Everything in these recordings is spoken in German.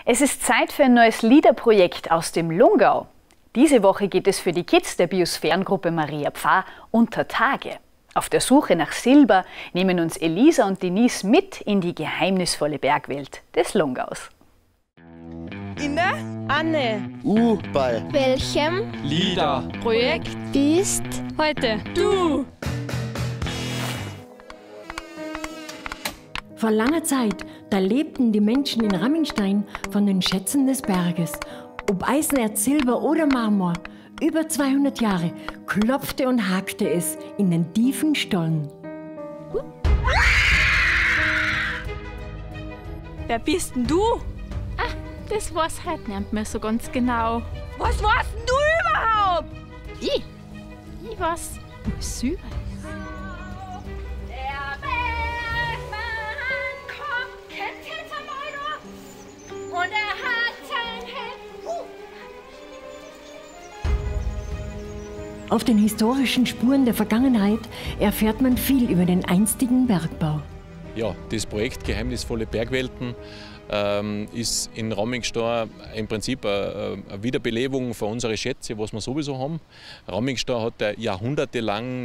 Es ist Zeit für ein neues Liederprojekt aus dem Lungau. Diese Woche geht es für die Kids der Biosphärengruppe Maria Pfarr unter Tage. Auf der Suche nach Silber nehmen uns Elisa und Denise mit in die geheimnisvolle Bergwelt des Lungaus. Inne, Anne, Bei welchem Liederprojekt ist heute du? Vor langer Zeit, da lebten die Menschen in Rammingstein von den Schätzen des Berges. Ob Eisenerz, Silber oder Marmor, über 200 Jahre klopfte und hakte es in den tiefen Stollen. Wer bist denn du? das weiß heute nicht mehr so ganz genau. Was weißt denn du überhaupt? Ich weiß, was Silber ist. Der Bergmann kommt, kennt jetzt einmal noch, und er hat sein Hemd. Auf den historischen Spuren der Vergangenheit erfährt man viel über den einstigen Bergbau. Ja, das Projekt Geheimnisvolle Bergwelten ist in Rammingstein im Prinzip eine Wiederbelebung von unseren Schätzen, was wir sowieso haben. Rammingstein hat Jahrhunderte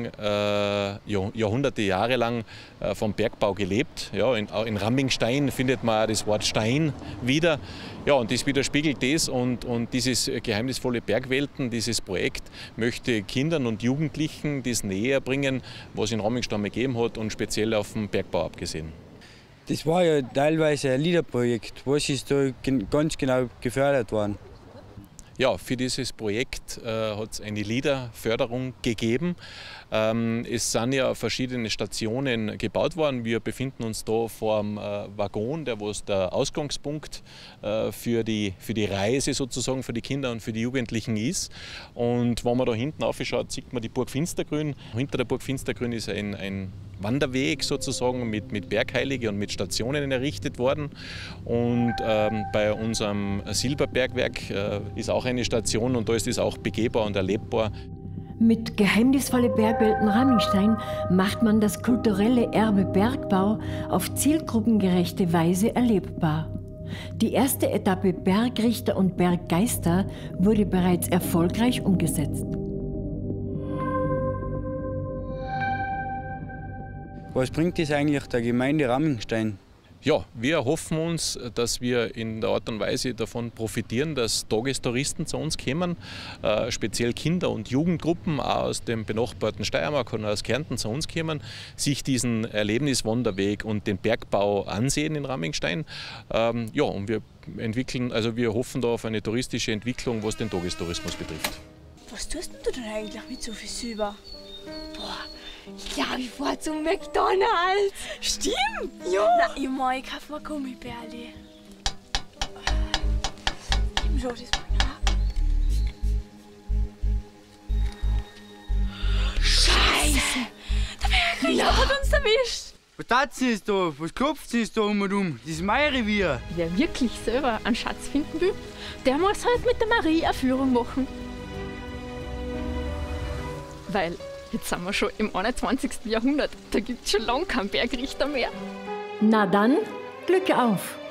Jahre lang vom Bergbau gelebt. Ja, in Rammingstein findet man auch das Wort Stein wieder. Ja, und das widerspiegelt das und dieses Geheimnisvolle Bergwelten, dieses Projekt möchte Kindern und Jugendlichen das näher bringen, was es in Rammingstein gegeben hat und speziell auf den Bergbau abgesehen. Das war ja teilweise ein Liederprojekt. Was ist da ganz genau gefördert worden? Ja, für dieses Projekt hat es eine Liederförderung gegeben. Es sind ja verschiedene Stationen gebaut worden. Wir befinden uns da vor dem Waggon, der Ausgangspunkt für die Reise sozusagen für die Kinder und für die Jugendlichen ist. Und wenn man da hinten aufschaut, sieht man die Burg Finstergrün. Hinter der Burg Finstergrün ist ein Wanderweg sozusagen mit Bergheilige und mit Stationen errichtet worden. Und bei unserem Silberbergwerk ist auch eine Station und da ist es auch begehbar und erlebbar. Mit Geheimnisvolle Bergwelten Rammingstein macht man das kulturelle Erbe Bergbau auf zielgruppengerechte Weise erlebbar. Die erste Etappe Bergrichter und Berggeister wurde bereits erfolgreich umgesetzt. Was bringt das eigentlich der Gemeinde Rammingstein? Ja, wir hoffen uns, dass wir in der Art und Weise davon profitieren, dass Tagestouristen zu uns kommen, speziell Kinder- und Jugendgruppen auch aus dem benachbarten Steiermark und aus Kärnten zu uns kommen, sich diesen Erlebniswanderweg und den Bergbau ansehen in Rammingstein. Ja, und wir hoffen da auf eine touristische Entwicklung, was den Tagestourismus betrifft. Was tust denn du denn eigentlich mit so viel Silber? Ich glaube, ich fahr zum McDonald's. Stimmt! Ja! Na, ich mein, ich kauf mir Gummibärli. Gib schon das mal, ja? Scheiße! Der Bergrichter hat uns erwischt! Was tat's ist da? Was klopft es da um und um? Das ist mein Revier. Wer wirklich selber einen Schatz finden will, der muss halt mit der Marie eine Führung machen. Weil jetzt sind wir schon im 21. Jahrhundert. Da gibt es schon lange keinen Bergrichter mehr. Na dann, Glück auf!